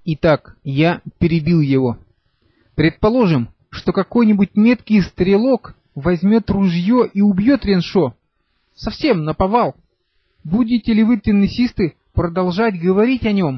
Итак, я перебил его. Предположим, что какой-нибудь меткий стрелок возьмет ружье и убьет Реншо. Совсем наповал. Будете ли вы, теннисисты, продолжать говорить о нем?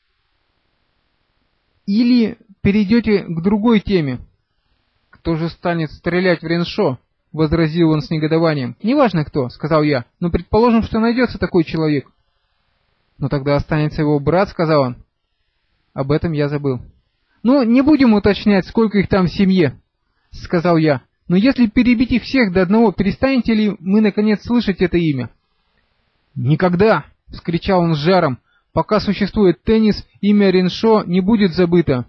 Или перейдете к другой теме? Кто же станет стрелять в Реншо? — возразил он с негодованием. «Неважно кто», — сказал я, — «но предположим, что найдется такой человек». «Но тогда останется его брат», — сказал он. Об этом я забыл. «Ну, не будем уточнять, сколько их там в семье», — сказал я. «Но если перебить их всех до одного, перестанете ли мы, наконец, слышать это имя?» «Никогда!» — вскричал он с жаром. «Пока существует теннис, имя Реншо не будет забыто».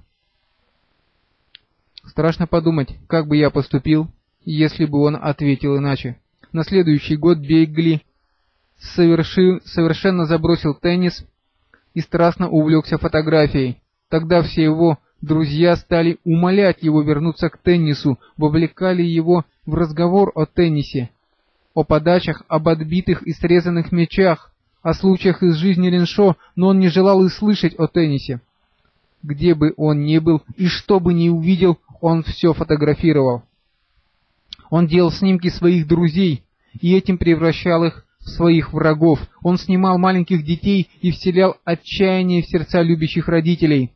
Страшно подумать, как бы я поступил, если бы он ответил иначе. На следующий год Бегли совершенно забросил теннис и страстно увлекся фотографией. Тогда все его друзья стали умолять его вернуться к теннису, вовлекали его в разговор о теннисе, о подачах, об отбитых и срезанных мячах, о случаях из жизни Реншо, но он не желал и слышать о теннисе. Где бы он ни был и что бы ни увидел, он все фотографировал. Он делал снимки своих друзей и этим превращал их в своих врагов. Он снимал маленьких детей и вселял отчаяние в сердца любящих родителей.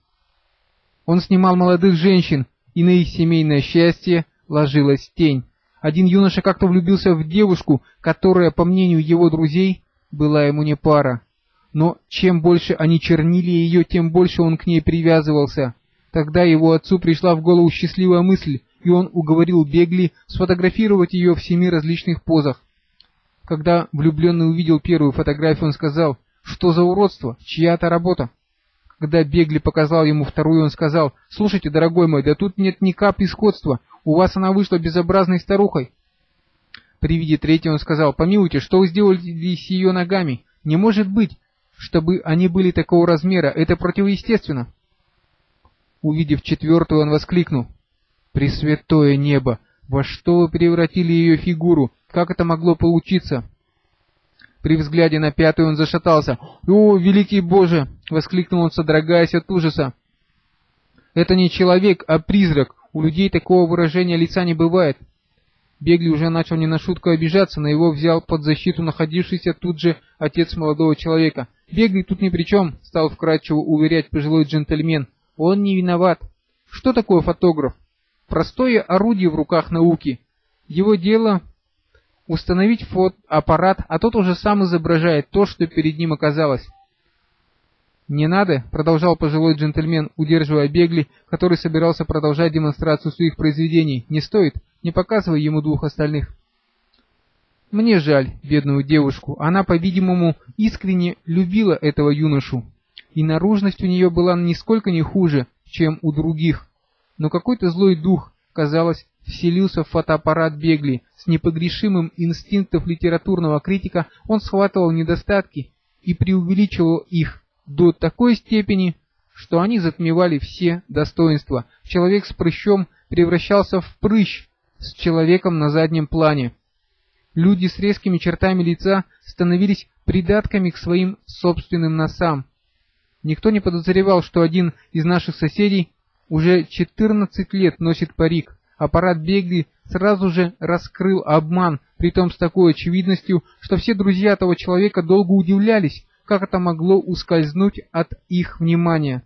Он снимал молодых женщин, и на их семейное счастье ложилась тень. Один юноша как-то влюбился в девушку, которая, по мнению его друзей, была ему не пара. Но чем больше они чернили ее, тем больше он к ней привязывался. Тогда его отцу пришла в голову счастливая мысль, и он уговорил Бегли сфотографировать ее в 7 различных позах. Когда влюбленный увидел первую фотографию, он сказал: «Что за уродство? Чья-то работа?» Когда Бегли показал ему вторую, он сказал: «Слушайте, дорогой мой, да тут нет ни капли сходства, у вас она вышла безобразной старухой». При виде третьей он сказал: «Помилуйте, что вы сделали с ее ногами? Не может быть, чтобы они были такого размера, это противоестественно». Увидев четвертую, он воскликнул: «Пресвятое небо! Во что вы превратили ее фигуру? Как это могло получиться?» При взгляде на пятую он зашатался. «О, великий Боже!» — воскликнул он, содрогаясь от ужаса. «Это не человек, а призрак. У людей такого выражения лица не бывает». Бегли уже начал не на шутку обижаться, но его взял под защиту находившийся тут же отец молодого человека. «Бегли тут ни при чем», — стал вкратчиво уверять пожилой джентльмен. «Он не виноват. Что такое фотограф? Простое орудие в руках науки. Его дело установить фотоаппарат, а тот уже сам изображает то, что перед ним оказалось». «Не надо», — продолжал пожилой джентльмен, удерживая Бегли, который собирался продолжать демонстрацию своих произведений. «Не стоит, не показывай ему 2 остальных». «Мне жаль бедную девушку. Она, по-видимому, искренне любила этого юношу, и наружность у нее была нисколько не хуже, чем у других. Но какой-то злой дух, казалось, вселился в фотоаппарат Бегли. С непогрешимым инстинктом литературного критика он схватывал недостатки и преувеличивал их до такой степени, что они затмевали все достоинства. Человек с прыщом превращался в прыщ с человеком на заднем плане. Люди с резкими чертами лица становились придатками к своим собственным носам. Никто не подозревал, что один из наших соседей уже 14 лет носит парик. Аппарат Бегли сразу же раскрыл обман, притом с такой очевидностью, что все друзья этого человека долго удивлялись, как это могло ускользнуть от их внимания.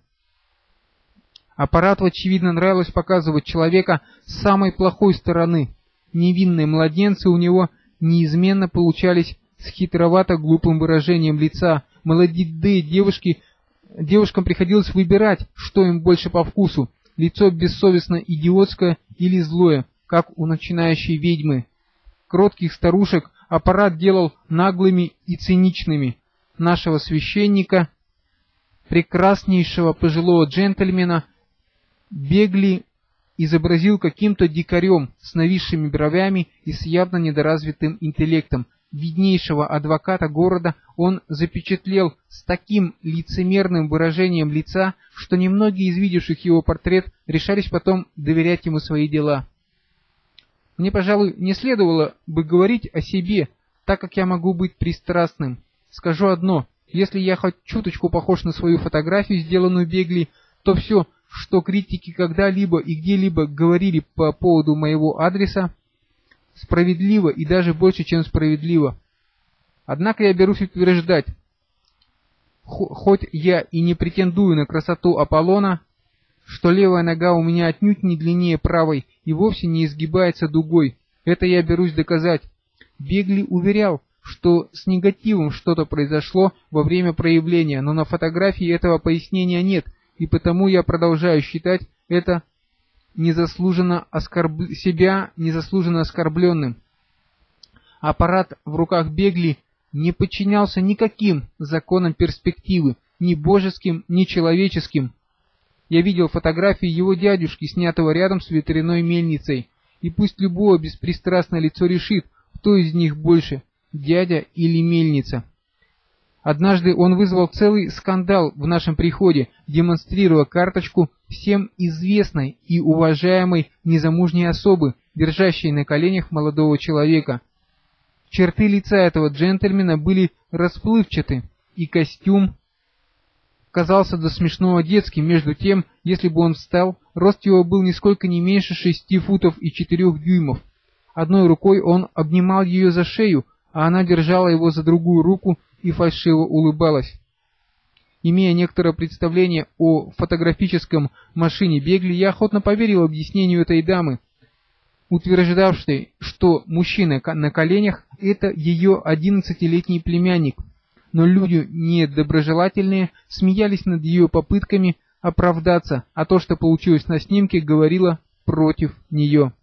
Аппарату, очевидно, нравилось показывать человека с самой плохой стороны. Невинные младенцы у него неизменно получались с хитровато-глупым выражением лица. Молодые девушкам приходилось выбирать, что им больше по вкусу: лицо бессовестно идиотское или злое, как у начинающей ведьмы. Кротких старушек аппарат делал наглыми и циничными. Нашего священника, прекраснейшего пожилого джентльмена, Бегли изобразил каким-то дикарем с нависшими бровями и с явно недоразвитым интеллектом. Виднейшего адвоката города он запечатлел с таким лицемерным выражением лица, что немногие из видевших его портрет решались потом доверять ему свои дела. Мне, пожалуй, не следовало бы говорить о себе, так как я могу быть пристрастным. Скажу одно: если я хоть чуточку похож на свою фотографию, сделанную Бегли, то все, что критики когда-либо и где-либо говорили по поводу моего адреса, справедливо и даже больше, чем справедливо. Однако я берусь утверждать, хоть я и не претендую на красоту Аполлона, что левая нога у меня отнюдь не длиннее правой и вовсе не изгибается дугой. Это я берусь доказать. Бегли уверял, что с негативом что-то произошло во время проявления, но на фотографии этого пояснения нет, и потому я продолжаю считать это незаслуженно оскорбленным. Аппарат в руках Бегли не подчинялся никаким законам перспективы, ни божеским, ни человеческим. Я видел фотографии его дядюшки, снятого рядом с ветряной мельницей, и пусть любое беспристрастное лицо решит, кто из них больше, дядя или мельница. Однажды он вызвал целый скандал в нашем приходе, демонстрируя карточку всем известной и уважаемой незамужней особы, держащей на коленях молодого человека. Черты лица этого джентльмена были расплывчаты, и костюм казался до смешного детским. Между тем, если бы он встал, рост его был нисколько не меньше 6 футов и 4 дюймов. Одной рукой он обнимал ее за шею, а она держала его за другую руку и фальшиво улыбалась. Имея некоторое представление о фотографическом машине Бегли, я охотно поверил объяснению этой дамы, утверждавшей, что мужчина на коленях – это ее 11-летний племянник. Но люди недоброжелательные смеялись над ее попытками оправдаться, а то, что получилось на снимке, говорило против нее.